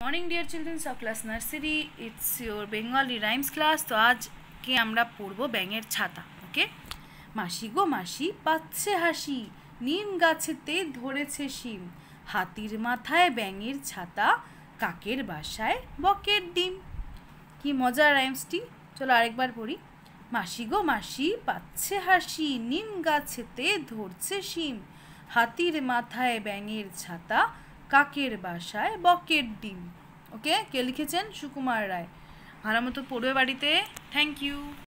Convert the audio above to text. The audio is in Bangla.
Morning dear childrens of class nursery it's your Bengali rhymes class. तो आज के আমরা পড়ব ব্যাঙের ছাতা। ওকে, মাসি গো মাসি পাচ্ছে হাসি, নিম গাছেতে ধরেছে শিম, হাতির মাথায় ব্যাঙের ছাতা, কাকের বাসায় বকের ডিম। কি মজার রাইমসটি, চলো আরেকবার পড়ি। মাসি গো মাসি পাচ্ছে হাসি, নিম গাছেতে ধরছে শিম, হাতির মাথায় ব্যাঙের ছাতা, কাকের বাসায় বকের ডিম। ওকে, কে লিখেছেন? সুকুমার রায়। ভালো মতো পড়বে বাড়িতে। Thank you.